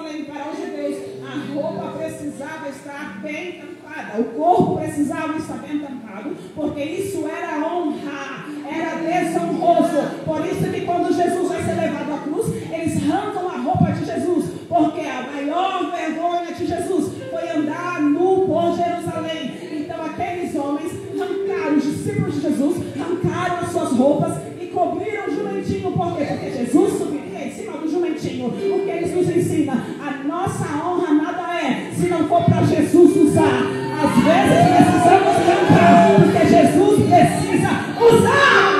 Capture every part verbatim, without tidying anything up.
Jerusalém, para os judeus, a roupa precisava estar bem tampada, o corpo precisava estar bem tampado, porque isso era honra, era desonroso. Por isso que quando Jesus vai ser levado à cruz, eles arrancam a roupa de Jesus, porque a maior vergonha de Jesus foi andar nu por Jerusalém. Então aqueles homens arrancaram, os discípulos de Jesus arrancaram as suas roupas e cobriram o jumentinho. Por quê? Porque Jesus subiria em cima do jumentinho. O que eles nos ensinam? A nossa honra nada é se não for para Jesus usar. Às vezes precisamos arrancar, porque Jesus precisa usar.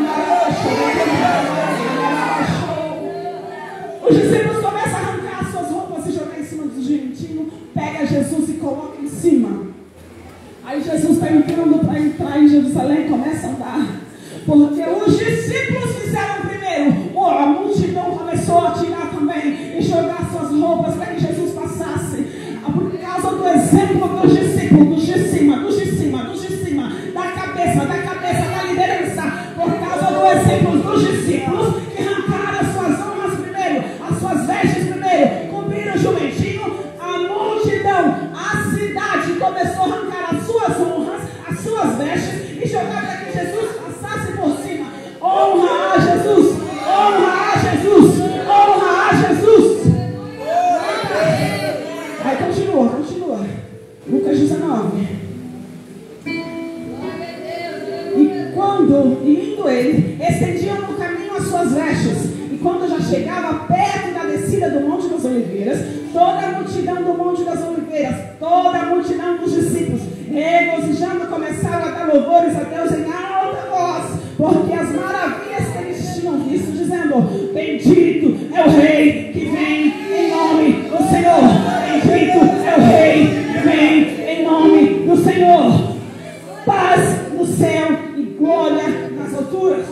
Os discípulos começam a arrancar as suas roupas e jogar em cima do jumentinho. Pega Jesus e coloca em cima. Aí Jesus está entrando para entrar em Jerusalém e começa a andar. Porque os discípulos fizeram primeiro. A multidão começou a tirar também e jogar suas roupas para que Jesus passasse. Por causa do exemplo dos discípulos, dos de cima, dos de cima, dos de cima, da cabeça, da cabeça, da liderança. Por causa do exemplo dos discípulos que arrancaram as suas honras primeiro, as suas vestes primeiro, cobriram o jumentinho, a multidão, a cidade começou a arrancar as suas honras, as suas vestes e jogar para que Jesus passasse por cima. Honra a Jesus, honra a Jesus, honra a Jesus. Aí continua, continua. Lucas dezenove. E quando, e indo ele, estendiam no caminho as suas vestes. E quando já chegava perto da descida do Monte das Oliveiras, toda a multidão do Monte das Oliveiras, toda a multidão dos discípulos, regozijando, começaram a dar louvores a Deus em alta voz, porque as maravilhas que eles tinham visto, dizendo: bendito é o Rei que vem em nome do Senhor, bendito é o Rei que vem em nome do Senhor, paz no céu e glória nas alturas.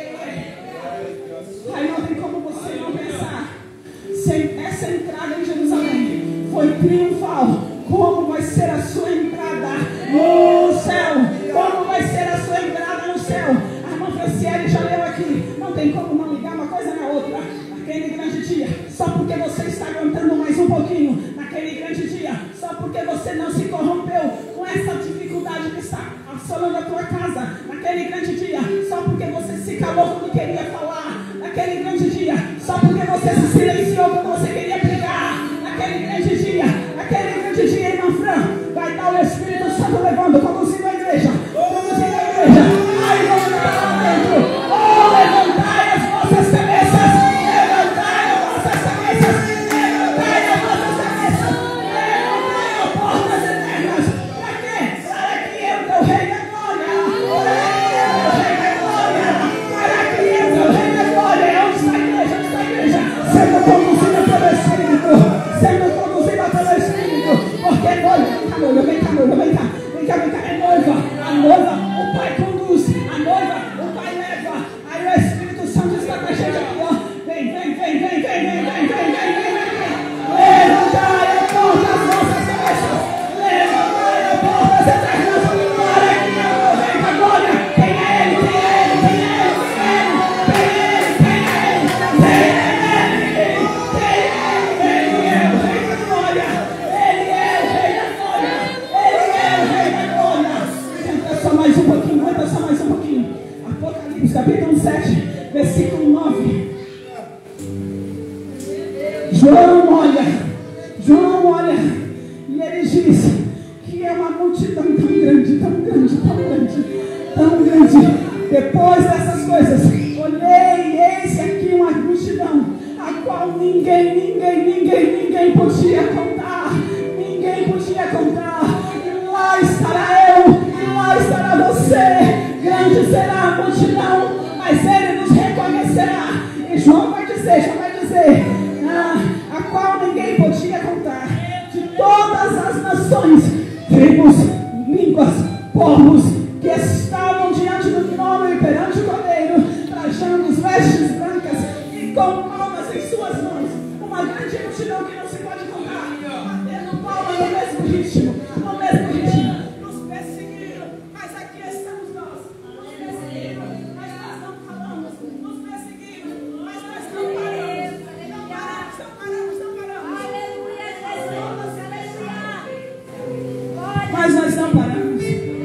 Aí não tem como você não pensar, se essa entrada em Jerusalém foi triunfal, como vai ser a sua entrada no céu? Como vai ser a sua entrada no céu? A irmã Franciele já leu aqui. Não tem como não ligar uma coisa na outra. Naquele grande dia, só porque você está aguentando mais um pouquinho, naquele grande dia, só porque você não se corrompeu com essa dificuldade que está assolando a tua casa, naquele grande dia, só porque você se calou quando queria falar, naquele grande dia, só porque você se silenciou quando você queria brigar, naquele grande dia, naquele grande dia, irmã Fran, vai dar o Espírito Santo levando, conduzindo a igreja, conduzindo a igreja, aí vamos lá dentro. Oh, levantai as vossas cabeças, levantai as vossas cabeças, levantai as vossas cabeças, levantai as portas eternas. Para quê? Para que entre o Rei da Glória, para que entre o Rei da Glória. Onde está a igreja? Onde está a igreja? Sendo conduzida pelo Espírito, sendo conduzida pelo Espírito, porque é noiva. Vem cá, noiva, vem cá, noiva, vem cá, vem cá, vem cá, é noiva, a noiva, o Pai conduz, a noiva, o Pai leva, aí o Espírito Santo está com a gente aqui, ó, vem, vem, vem, vem, vem, vem, vem, vem, vem, vem, vem, levantai a porta das nossas cabeças, levantai a porta das eternas, para que o Rei da Glória, quem é Ele, quem é Ele, quem é Ele, quem é Ele, quem é Ele, quem é Ele, quem é Ele, Ele é o Rei da Glória, Ele é o Rei da Glória, Ele é o Rei da Glória. Aguenta só mais um pouquinho, aguenta só mais um pouquinho. Apocalipse, capítulo sete, versículo nove. João olha, João olha, e ele diz que é uma multidão tão grande, tão grande, tão grande, tão grande. Depois dessas coisas, olhei e eis aqui uma multidão, a qual ninguém, ninguém, ninguém, ninguém podia contar, ninguém podia contar. E lá estará eu, e lá estará você. Grande será a multidão, mas ele nos reconhecerá. E João vai dizer, João vai dizer, ah, a qual ninguém podia contar, de todas as nações, tribos, línguas, povos, que estavam diante do trono e perante o Cordeiro, trajando vestes brancas e com palmas em suas mãos. Uma grande multidão que não se pode contar, batendo palmas no mesmo ritmo, no mesmo ritmo. Nos perseguiram, mas aqui estamos nós. Nos perseguiram, mas nós não falamos. Nos perseguiram, mas nós não paramos. Não paramos, não paramos, não paramos. Mas nós não paramos.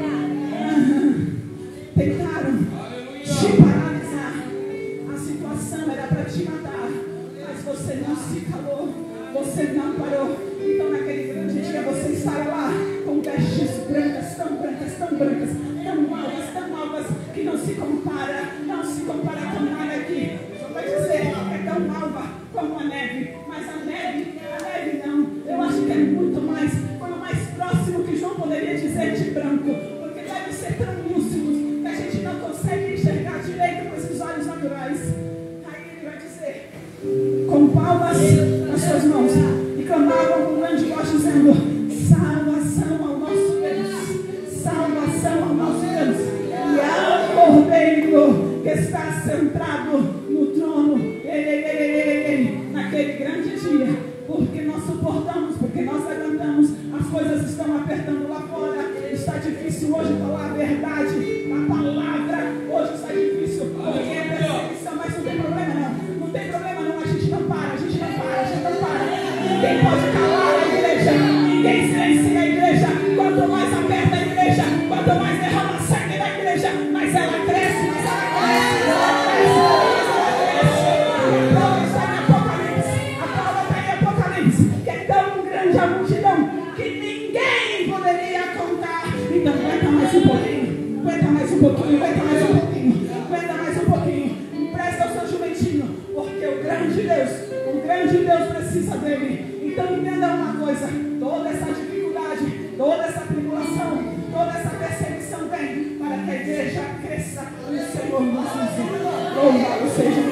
Tentaram te paralisar. A situação era para te matar, mas você não se calou. Você não parou. Então naquele grande dia você estará lá com vestes brancas, tão brancas, tão brancas, tão alvas, tão alvas, que não se compara, não se compara com nada aqui. Só vai dizer, é tão alva como a neve, mas a neve, a neve não. Eu acho que é muito mais, foi o mais próximo que João poderia dizer de branco, porque deve ser tão lúcido que a gente não consegue enxergar direito com esses olhos naturais. Aí ele vai dizer, com palmas nas suas mãos, e clamavam com grande voz dizendo, salvação ao nosso Deus, salvação ao nosso Deus, e ao Cordeiro que está sentado no trono, ei, ei, ei, ei, ei, ei, naquele grande dia, porque nós suportamos, porque nós aguentamos, as coisas estão apertando lá fora, está difícil hoje falar a verdade, a palavra, hoje está difícil, porque é perseguição, mas não tem problema não, não tem problema não, a gente não para, a gente não para, a gente não para, ninguém pode calar a igreja, ninguém silencia a igreja, quanto mais aperta a igreja, quanto mais derrama sangue da igreja, mais ela cresce, mais ela cresce, ela cresce, mais ela cresce. A prova está em Apocalipse, a prova está em Apocalipse, que é tão grande a multidão que ninguém poderia contar. Então aguenta mais um pouquinho, aguenta mais um pouquinho, aguenta mais um pouquinho, aguenta mais um pouquinho, empresta o seu jumentinho, porque o grande Deus, o grande Deus precisa dele. Então entenda uma coisa, toda essa dificuldade, toda essa tribulação, toda essa perseguição vem para que a igreja cresça no Senhor nosso Jesus. Louvado seja